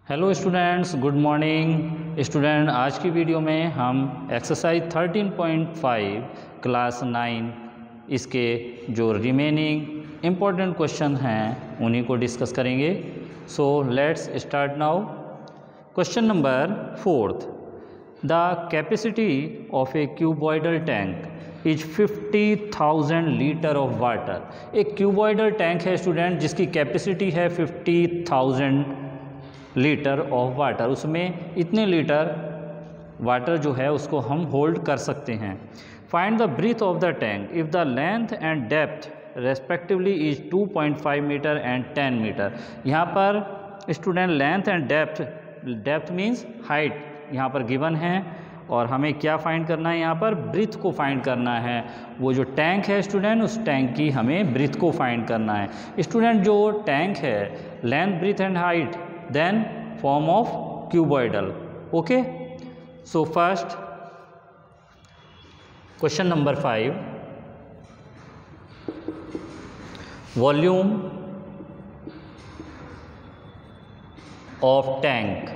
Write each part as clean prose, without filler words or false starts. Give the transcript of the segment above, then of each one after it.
Hello students, good morning student. आज की video में हम एक्सरसाइज 13.5 क्लास 9 इसके जो रिमेनिंग इम्पोर्टेंट क्वेश्चन हैं उन्हीं को डिस्कस करेंगे। So let's start now. Question number 4, the capacity of a cuboidal tank is 50,000 litre of water. एक क्यूबॉइडल टैंक है स्टूडेंट जिसकी कैपेसिटी है 50,000 लीटर ऑफ वाटर। उसमें इतने लीटर वाटर जो है उसको हम होल्ड कर सकते हैं। Find the breadth of the tank if the length and depth respectively is 2.5 metre and 10 metre. यहाँ पर student length and depth means height यहाँ पर गिवन है और हमें क्या फाइंड करना है, यहाँ पर ब्रीथ को फाइंड करना है। वो जो टैंक है स्टूडेंट, उस टैंक की हमें ब्रीथ को फाइंड करना है। स्टूडेंट जो टैंक है, length, breadth and height, then form of cuboidal. Okay, so first question number 5, volume of tank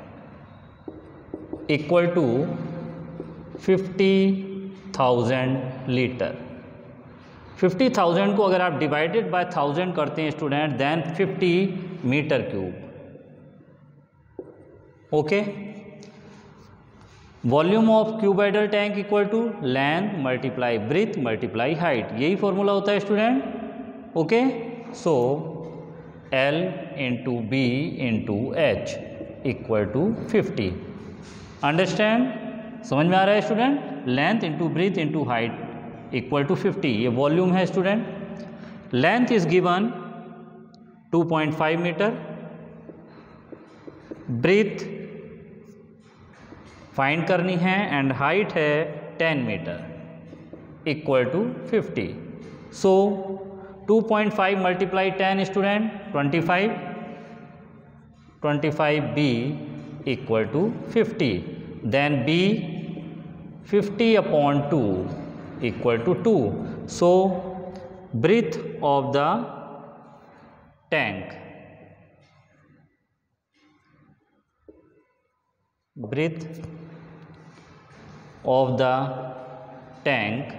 equal to 50,000 litre. 50,000 को अगर आप डिवाइडेड बाय 1000 करते हैं student, then 50 metre cube. Okay, volume of cuboidal tank equal to length multiply breadth multiply height, यही formula होता है student. Okay, so L into B into H equal to 50। Understand, समझ में आ रहा है student? Length into breadth into height equal to 50, ये volume है student. Length is given 2.5 metre, breathe find करनी है एंड हाइट है 10 metre equal to 50। So 2.5 multiply 10 student 25, 25 B equal to 50, then B 50/2 equal to 2। So breadth of the tank, breadth of the tank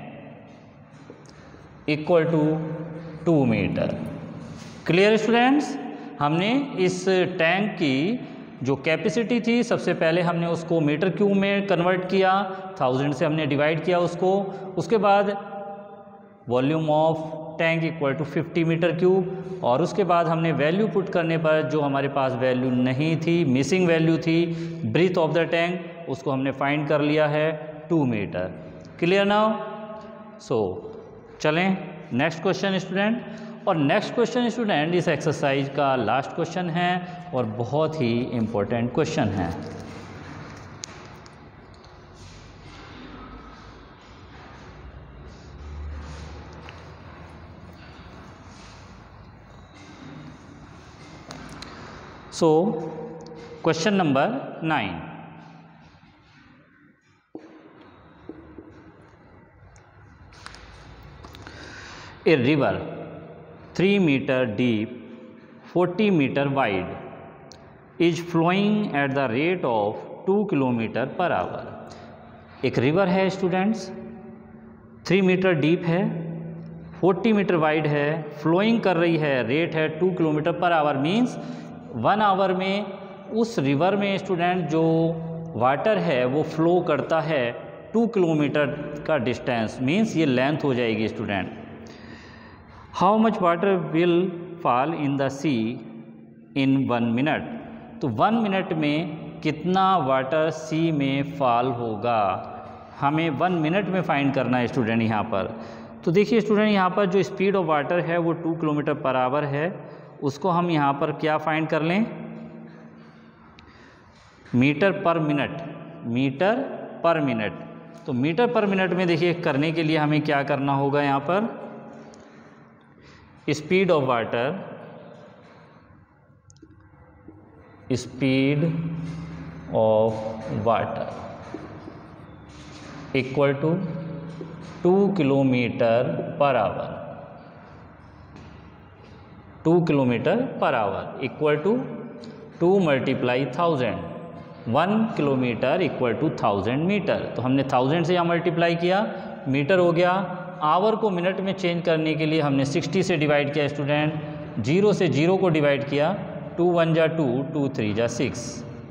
equal to 2 metre. Clear students? हमने इस tank की जो capacity थी, सबसे पहले हमने उसको मीटर क्यूब में कन्वर्ट किया, 1000 से हमने डिवाइड किया उसको। उसके बाद volume of tank equal to 50 metre cube, और उसके बाद हमने वैल्यू पुट करने पर जो हमारे पास वैल्यू नहीं थी, मिसिंग वैल्यू थी ब्रीथ ऑफ द टैंक, उसको हमने फाइंड कर लिया है 2 मीटर। Clear now? सो चलें नेक्स्ट क्वेश्चन स्टूडेंट। और नेक्स्ट क्वेश्चन स्टूडेंट इस एक्सरसाइज का लास्ट क्वेश्चन है और बहुत ही इम्पोर्टेंट क्वेश्चन है। So, question number 9. A river 3 meter deep, 40 meter wide is flowing at the rate of 2 kilometre per hour. एक रिवर है स्टूडेंट्स, 3 मीटर डीप है, 40 मीटर वाइड है, फ्लोइंग कर रही है, रेट है 2 kilometre per our. Means 1 our में उस रिवर में स्टूडेंट जो वाटर है वो फ्लो करता है 2 किलोमीटर का डिस्टेंस, मीन्स ये लेंथ हो जाएगी student. How much water will fall in the sea in 1 minute. तो 1 मिनट में कितना वाटर सी में फॉल होगा, हमें 1 मिनट में फाइंड करना है स्टूडेंट यहाँ पर। तो देखिए स्टूडेंट, यहाँ पर जो स्पीड ऑफ वाटर है वो 2 किलोमीटर पर आवर है, उसको हम यहाँ पर क्या फाइंड कर लें, metre per minute, metre per minute. तो मीटर पर मिनट में देखिए करने के लिए हमें क्या करना होगा, यहाँ पर speed of water, speed of water equal to 2 kilometre per hour, 2 kilometre per hour equal to 2 × 1000, 1 kilometre equal to 1000 metre. तो हमने 1000 से यहाँ मल्टीप्लाई किया, मीटर हो गया। आवर को मिनट में चेंज करने के लिए हमने 60 से डिवाइड किया स्टूडेंट, 0 से 0 को डिवाइड किया, 2 1 जा 2, 2 3 जा 6,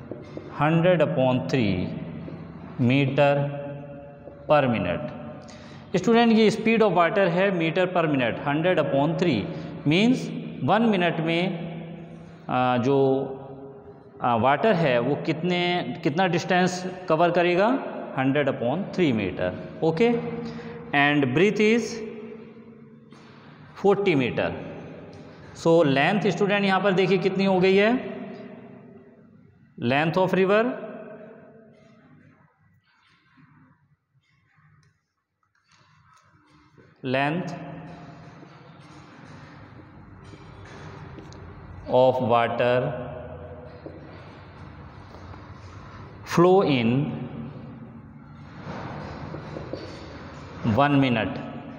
100/3 मीटर पर मिनट। स्टूडेंट ये स्पीड ऑफ वाटर है metre per minute, 100/3 means 1 minute में जो वाटर है वो कितना डिस्टेंस कवर करेगा, 100/3 metre. Okay, and breath is 40 metre. So length student यहाँ पर देखिए कितनी हो गई है, length of river length of water flow in 1 minute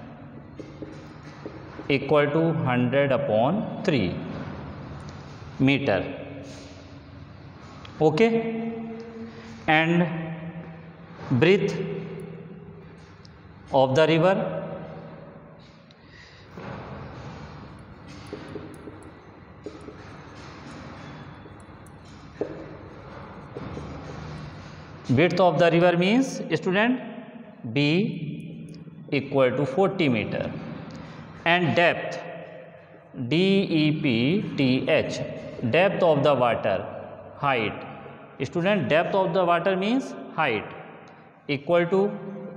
equal to 100/3 meter. Okay, and breadth of the river width of the river means student B equal to 40 meter, and depth DEPTH, depth of the water, height student, depth of the water means height, equal to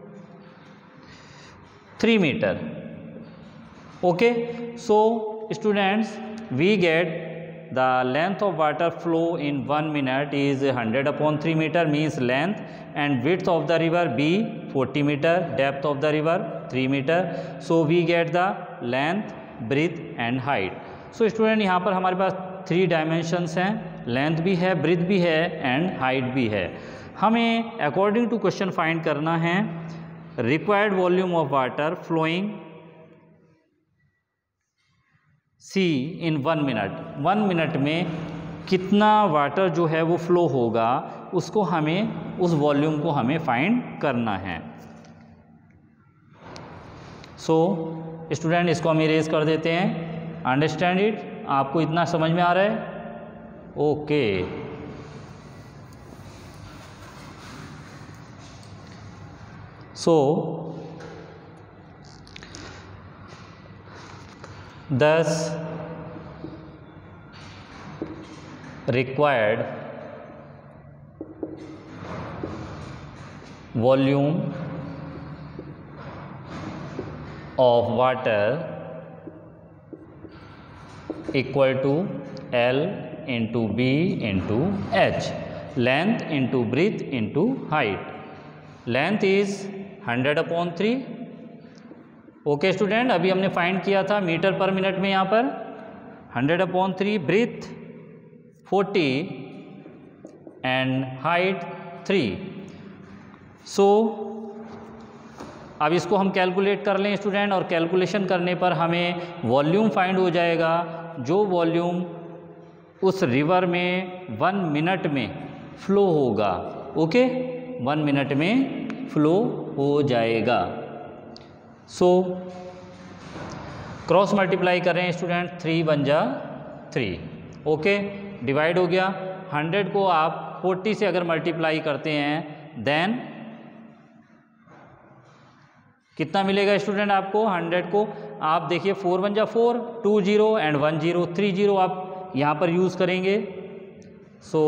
3 meter. Okay, so students we get the length of water flow in 1 minute is 100/3 meter means length, and width of the river B 40 meter, depth of the river 3 meter. So we get the length, breadth and height. So student यहाँ पर हमारे पास 3 dimensions हैं, length भी है, breathe भी है and height भी है। हमें अकॉर्डिंग टू क्वेश्चन फाइंड करना है required volume of water flowing sea in 1 minute. 1 minute में कितना वाटर जो है वो फ्लो होगा, उसको हमें, उस वॉल्यूम को हमें फाइंड करना है। सो स्टूडेंट इसको हम इरेज कर देते हैं। अंडरस्टैंड इट, आपको इतना समझ में आ रहा है? Okay, so thus required volume of water equal to L into B into H, length into breadth into height. Length is 100/3। Okay student, अभी हमने फाइंड किया था मीटर पर मिनट में, यहाँ पर 100/3, ब्रीथ 40 एंड हाइट 3। सो अब इसको हम कैलकुलेट कर लें स्टूडेंट, और कैलकुलेशन करने पर हमें वॉल्यूम फाइंड हो जाएगा, जो वॉल्यूम उस रिवर में 1 मिनट में फ्लो होगा। ओके, 1 मिनट में फ्लो हो जाएगा। सो क्रॉस मल्टीप्लाई करें स्टूडेंट, 3 1 जा 3। ओके, डिवाइड हो गया। 100 को आप 40 से अगर मल्टीप्लाई करते हैं देन कितना मिलेगा स्टूडेंट आपको? 100 को आप देखिए 4 1 जा 4, 2 0 एंड 1 0, 3 0 आप यहाँ पर यूज़ करेंगे। So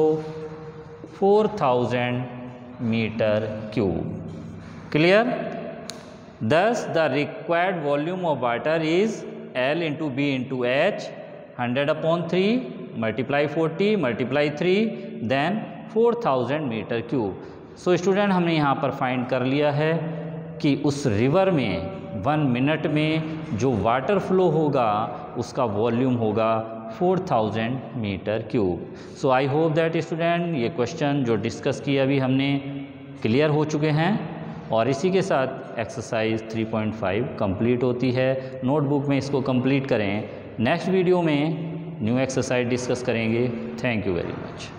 4000 metre cube. Clear? Thus the required volume of water is L into B into H, 100/3 multiply 40 multiply 3 then 4000 metre cube. So student हमने यहाँ पर फाइंड कर लिया है कि उस रिवर में 1 मिनट में जो वाटर फ्लो होगा उसका वॉल्यूम होगा 4000 metre cube. So I hope that student ये क्वेश्चन जो डिस्कस किया अभी हमने क्लियर हो चुके हैं, और इसी के साथ एक्सरसाइज 3.5 कंप्लीट होती है। नोटबुक में इसको कंप्लीट करें। नेक्स्ट वीडियो में न्यू एक्सरसाइज डिस्कस करेंगे। Thank you very much.